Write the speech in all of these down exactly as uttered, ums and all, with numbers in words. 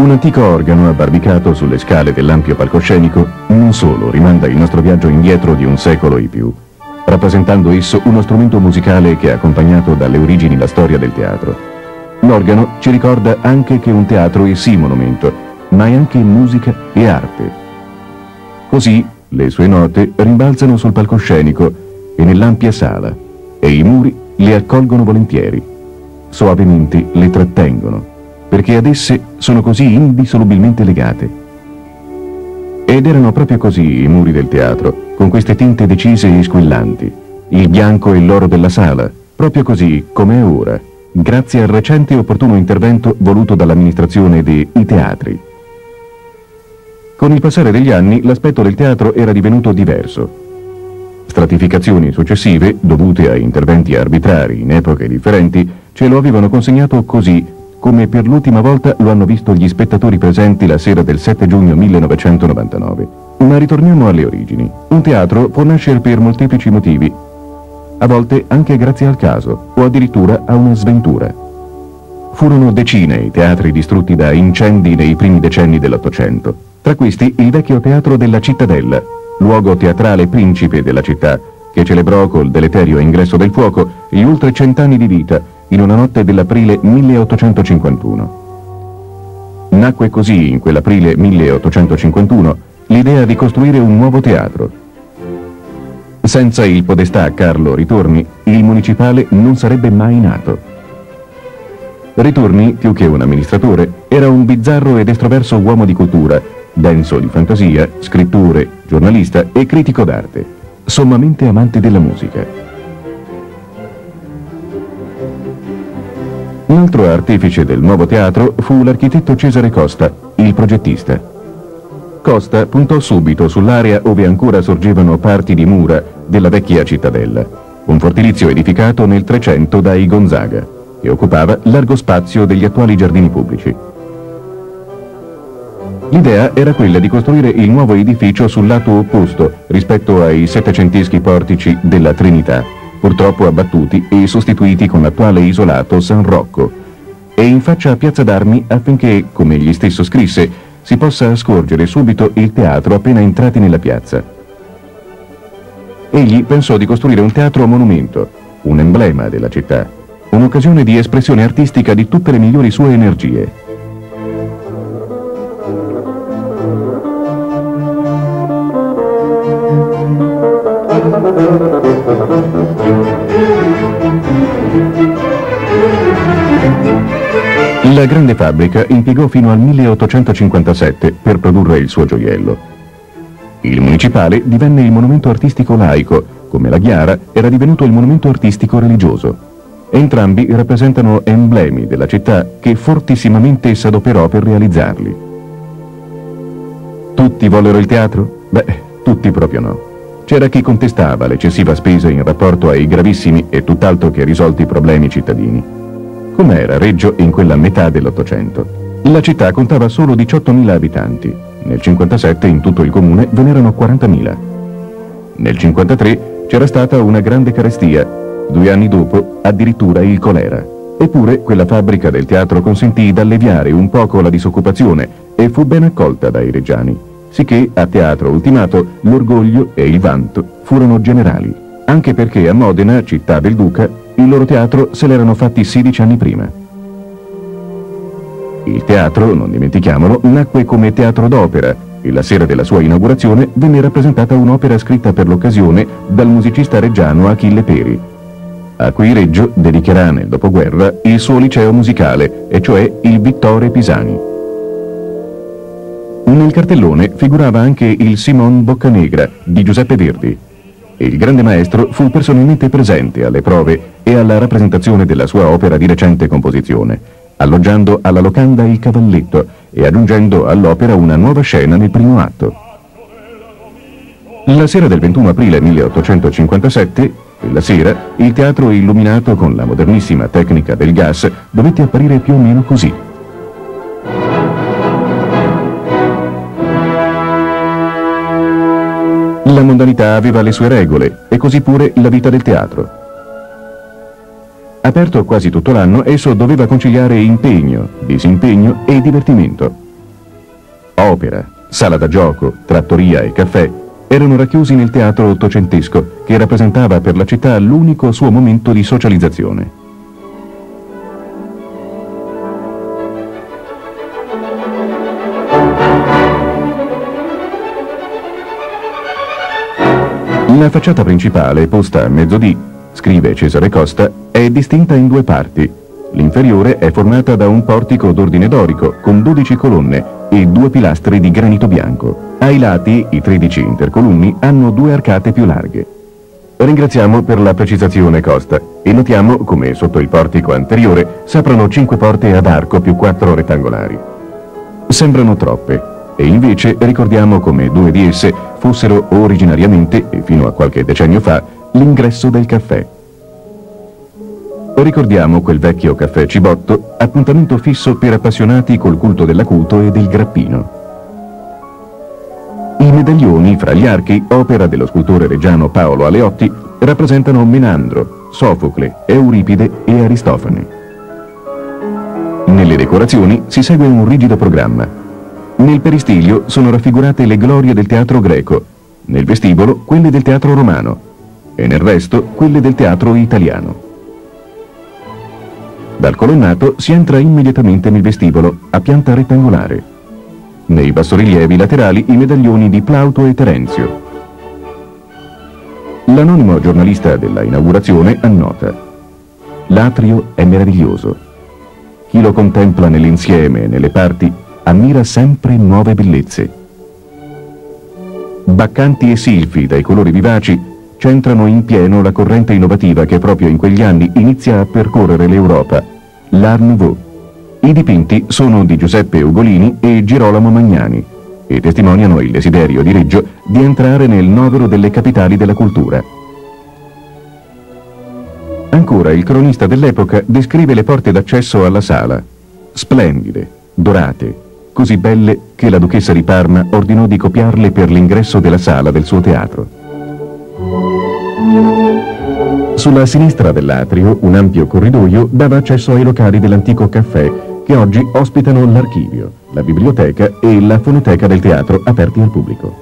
Un antico organo abbarbicato sulle scale dell'ampio palcoscenico non solo rimanda il nostro viaggio indietro di un secolo e più, rappresentando esso uno strumento musicale che ha accompagnato dalle origini la storia del teatro. L'organo ci ricorda anche che un teatro è sì monumento, ma è anche musica e arte. Così le sue note rimbalzano sul palcoscenico e nell'ampia sala, e i muri le accolgono volentieri, soavemente le trattengono, perché ad esse sono così indissolubilmente legate. Ed erano proprio così i muri del teatro, con queste tinte decise e squillanti, il bianco e l'oro della sala, proprio così come è ora, grazie al recente e opportuno intervento voluto dall'amministrazione dei teatri. Con il passare degli anni l'aspetto del teatro era divenuto diverso. Stratificazioni successive, dovute a interventi arbitrari in epoche differenti, ce lo avevano consegnato così, come per l'ultima volta lo hanno visto gli spettatori presenti la sera del sette giugno millenovecentonovantanove. Ma ritorniamo alle origini. Un teatro può nascere per molteplici motivi, a volte anche grazie al caso, o addirittura a una sventura. Furono decine i teatri distrutti da incendi nei primi decenni dell'Ottocento. Tra questi il vecchio teatro della Cittadella, luogo teatrale principe della città, che celebrò col deleterio ingresso del fuoco gli oltre cent'anni di vita in una notte dell'aprile milleottocentocinquantuno. Nacque così, in quell'aprile milleottocentocinquantuno, l'idea di costruire un nuovo teatro. Senza il podestà Carlo Ritorni, il municipale non sarebbe mai nato. Ritorni, più che un amministratore, era un bizzarro ed estroverso uomo di cultura, denso di fantasia, scrittore, giornalista e critico d'arte, sommamente amante della musica. Un altro artefice del nuovo teatro fu l'architetto Cesare Costa, il progettista. Costa puntò subito sull'area ove ancora sorgevano parti di mura della vecchia cittadella, un fortilizio edificato nel Trecento dai Gonzaga, che occupava largo spazio degli attuali giardini pubblici. L'idea era quella di costruire il nuovo edificio sul lato opposto rispetto ai settecenteschi portici della Trinità, purtroppo abbattuti e sostituiti con l'attuale isolato San Rocco, e in faccia a Piazza d'Armi affinché, come egli stesso scrisse, si possa scorgere subito il teatro appena entrati nella piazza. Egli pensò di costruire un teatro monumento, un emblema della città, un'occasione di espressione artistica di tutte le migliori sue energie. La grande fabbrica impiegò fino al milleottocentocinquantasette per produrre il suo gioiello. Il municipale divenne il monumento artistico laico, come la Ghiara era divenuto il monumento artistico religioso. Entrambi rappresentano emblemi della città che fortissimamente s'adoperò per realizzarli. Tutti vollero il teatro? Beh, tutti proprio no. C'era chi contestava l'eccessiva spesa in rapporto ai gravissimi e tutt'altro che risolti problemi cittadini. Com'era Reggio in quella metà dell'Ottocento? La città contava solo diciottomila abitanti. Nel cinquantasette in tutto il comune ve n'erano quarantamila. Nel cinquantatré c'era stata una grande carestia, due anni dopo addirittura il colera. Eppure quella fabbrica del teatro consentì d'alleviare un poco la disoccupazione e fu ben accolta dai reggiani, sicché a Teatro Ultimato l'orgoglio e il vanto furono generali, anche perché a Modena, città del duca, il loro teatro se l'erano fatti sedici anni prima. Il teatro, non dimentichiamolo, nacque come teatro d'opera e la sera della sua inaugurazione venne rappresentata un'opera scritta per l'occasione dal musicista reggiano Achille Peri, a cui Reggio dedicherà nel dopoguerra il suo liceo musicale, e cioè il Vittore Pisani. Nel cartellone figurava anche il Simon Boccanegra di Giuseppe Verdi, e il grande maestro fu personalmente presente alle prove e alla rappresentazione della sua opera di recente composizione, alloggiando alla locanda Il Cavalletto e aggiungendo all'opera una nuova scena nel primo atto. La sera del ventuno aprile milleottocentocinquantasette, quella sera, il teatro illuminato con la modernissima tecnica del gas dovette apparire più o meno così. La mondanità aveva le sue regole, e così pure la vita del teatro. Aperto quasi tutto l'anno, esso doveva conciliare impegno, disimpegno e divertimento. opera, sala da gioco, trattoria e caffè erano racchiusi nel teatro ottocentesco, che rappresentava per la città l'unico suo momento di socializzazione. La facciata principale, posta a mezzodì, scrive Cesare Costa, è distinta in due parti. L'inferiore è formata da un portico d'ordine dorico con dodici colonne e due pilastri di granito bianco. Ai lati, i tredici intercolunni hanno due arcate più larghe. Ringraziamo per la precisazione, Costa, e notiamo come sotto il portico anteriore s'aprono cinque porte ad arco più quattro rettangolari. Sembrano troppe, e invece ricordiamo come due di esse fossero originariamente, e fino a qualche decennio fa, l'ingresso del caffè. Ricordiamo quel vecchio caffè Cibotto, appuntamento fisso per appassionati col culto dell'acuto e del grappino. I medaglioni fra gli archi, opera dello scultore reggiano Paolo Aleotti, rappresentano Menandro, Sofocle, Euripide e Aristofane. Nelle decorazioni si segue un rigido programma. Nel peristiglio sono raffigurate le glorie del teatro greco, nel vestibolo quelle del teatro romano e nel resto quelle del teatro italiano. Dal colonnato si entra immediatamente nel vestibolo, a pianta rettangolare. Nei bassorilievi laterali i medaglioni di Plauto e Terenzio. L'anonimo giornalista della inaugurazione annota: l'atrio è meraviglioso. Chi lo contempla nell'insieme e nelle parti ammira sempre nuove bellezze. Baccanti e silfi dai colori vivaci centrano in pieno la corrente innovativa che proprio in quegli anni inizia a percorrere l'Europa, l'Art Nouveau. I dipinti sono di Giuseppe Ugolini e Girolamo Magnani e testimoniano il desiderio di Reggio di entrare nel novero delle capitali della cultura. Ancora il cronista dell'epoca descrive le porte d'accesso alla sala, splendide, dorate, così belle che la duchessa di Parma ordinò di copiarle per l'ingresso della sala del suo teatro. Sulla sinistra dell'atrio un ampio corridoio dava accesso ai locali dell'antico caffè che oggi ospitano l'archivio, la biblioteca e la fonoteca del teatro aperti al pubblico.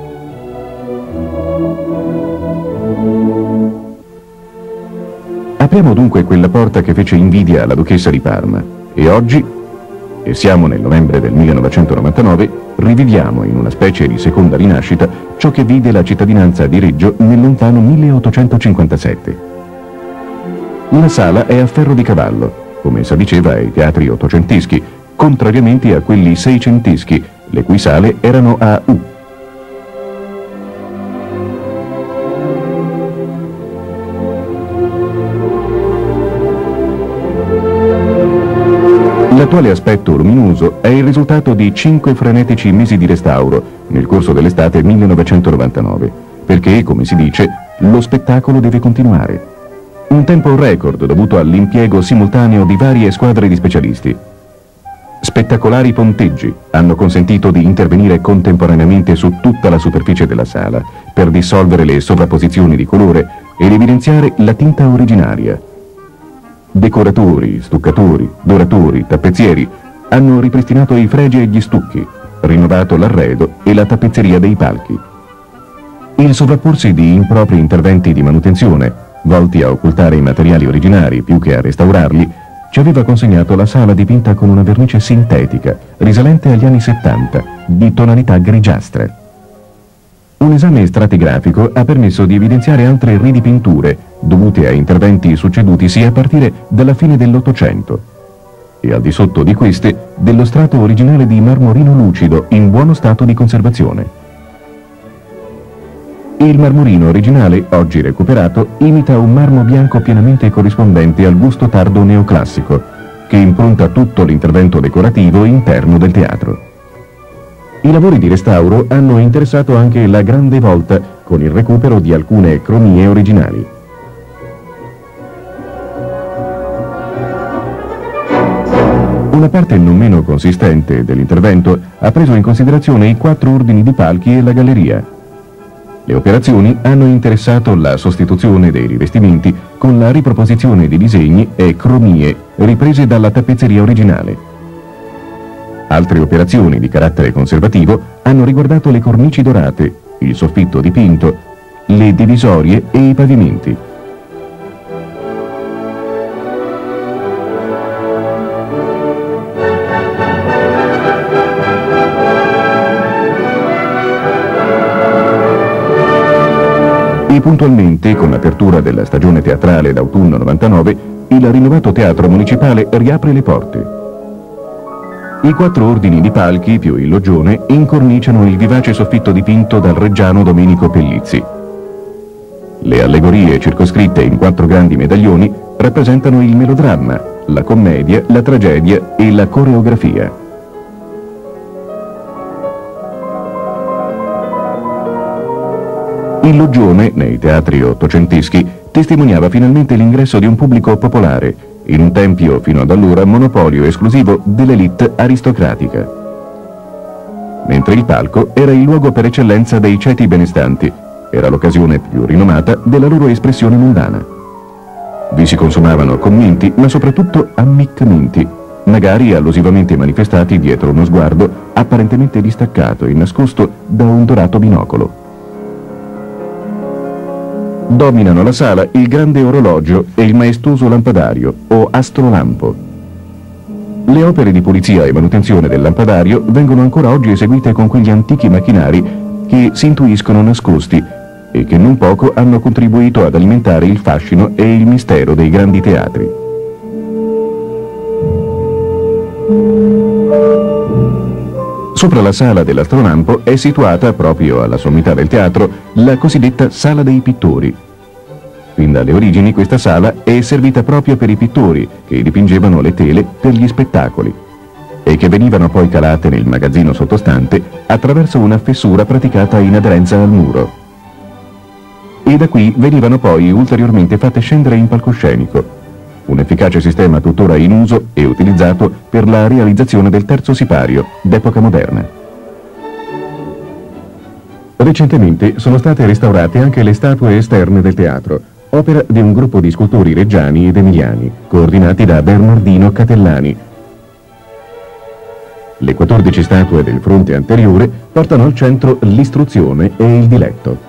Apriamo dunque quella porta che fece invidia alla duchessa di Parma e oggi, e siamo nel novembre del millenovecentonovantanove, riviviamo in una specie di seconda rinascita ciò che vide la cittadinanza di Reggio nel lontano milleottocentocinquantasette. La sala è a ferro di cavallo, come si diceva ai teatri ottocenteschi, contrariamente a quelli seicenteschi, le cui sale erano a U. L'attuale aspetto luminoso è il risultato di cinque frenetici mesi di restauro nel corso dell'estate millenovecentonovantanove, perché, come si dice, lo spettacolo deve continuare. Un tempo record dovuto all'impiego simultaneo di varie squadre di specialisti. Spettacolari ponteggi hanno consentito di intervenire contemporaneamente su tutta la superficie della sala per dissolvere le sovrapposizioni di colore ed evidenziare la tinta originaria. Decoratori, stuccatori, doratori, tappezzieri hanno ripristinato i fregi e gli stucchi, rinnovato l'arredo e la tappezzeria dei palchi. Il sovrapporsi di impropri interventi di manutenzione, volti a occultare i materiali originari più che a restaurarli, ci aveva consegnato la sala dipinta con una vernice sintetica, risalente agli anni settanta, di tonalità grigiastra. Un esame stratigrafico ha permesso di evidenziare altre ridipinture dovute a interventi succedutisi a partire dalla fine dell'Ottocento e al di sotto di queste dello strato originale di marmorino lucido in buono stato di conservazione. Il marmorino originale, oggi recuperato, imita un marmo bianco pienamente corrispondente al gusto tardo neoclassico, che impronta tutto l'intervento decorativo interno del teatro. I lavori di restauro hanno interessato anche la grande volta, con il recupero di alcune cromie originali. Una parte non meno consistente dell'intervento ha preso in considerazione i quattro ordini di palchi e la galleria. Le operazioni hanno interessato la sostituzione dei rivestimenti con la riproposizione di disegni e cromie riprese dalla tappezzeria originale. Altre operazioni di carattere conservativo hanno riguardato le cornici dorate, il soffitto dipinto, le divisorie e i pavimenti. E puntualmente, con l'apertura della stagione teatrale d'autunno novantanove, il rinnovato Teatro Municipale riapre le porte. I quattro ordini di palchi, più il loggione, incorniciano il vivace soffitto dipinto dal reggiano Domenico Pellizzi. Le allegorie circoscritte in quattro grandi medaglioni rappresentano il melodramma, la commedia, la tragedia e la coreografia. Il loggione, nei teatri ottocenteschi, testimoniava finalmente l'ingresso di un pubblico popolare, in un tempio fino ad allora monopolio esclusivo dell'élite aristocratica. Mentre il palco era il luogo per eccellenza dei ceti benestanti, era l'occasione più rinomata della loro espressione mondana. Vi si consumavano commenti, ma soprattutto ammiccamenti, magari allusivamente manifestati dietro uno sguardo apparentemente distaccato e nascosto da un dorato binocolo. Dominano la sala il grande orologio e il maestoso lampadario, o astrolampo. Le opere di pulizia e manutenzione del lampadario vengono ancora oggi eseguite con quegli antichi macchinari che si intuiscono nascosti e che non poco hanno contribuito ad alimentare il fascino e il mistero dei grandi teatri. Sopra la sala dell'astrolampo è situata, proprio alla sommità del teatro, la cosiddetta Sala dei Pittori. Fin dalle origini questa sala è servita proprio per i pittori che dipingevano le tele per gli spettacoli e che venivano poi calate nel magazzino sottostante attraverso una fessura praticata in aderenza al muro. E da qui venivano poi ulteriormente fatte scendere in palcoscenico, un efficace sistema tuttora in uso e utilizzato per la realizzazione del terzo sipario d'epoca moderna. Recentemente sono state restaurate anche le statue esterne del teatro, opera di un gruppo di scultori reggiani ed emiliani, coordinati da Bernardino Catellani. Le quattordici statue del fronte anteriore portano al centro l'istruzione e il diletto.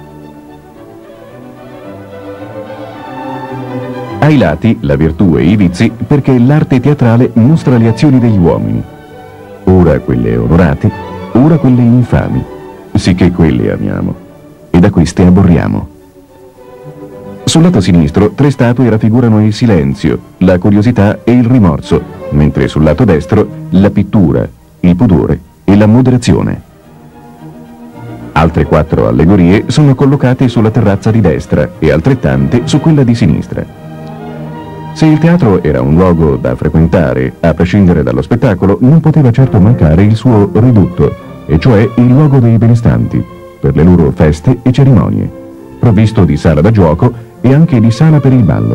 Ai lati la virtù e i vizi, perché l'arte teatrale mostra le azioni degli uomini, ora quelle onorate, ora quelle infami, sicché quelle amiamo e da queste aborriamo. Sul lato sinistro tre statue raffigurano il silenzio, la curiosità e il rimorso, mentre sul lato destro la pittura, il pudore e la moderazione. Altre quattro allegorie sono collocate sulla terrazza di destra e altrettante su quella di sinistra. Se il teatro era un luogo da frequentare, a prescindere dallo spettacolo, non poteva certo mancare il suo ridutto, e cioè il luogo dei benestanti, per le loro feste e cerimonie, provvisto di sala da gioco e anche di sala per il ballo.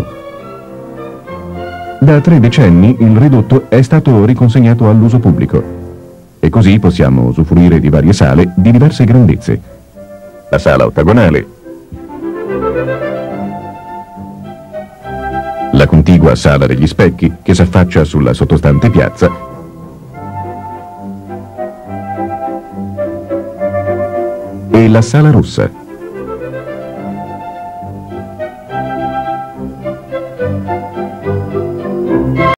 Da tre decenni il ridotto è stato riconsegnato all'uso pubblico, e così possiamo usufruire di varie sale di diverse grandezze. La sala ottagonale, la contigua Sala degli Specchi, che s'affaccia sulla sottostante piazza, e la Sala Rossa.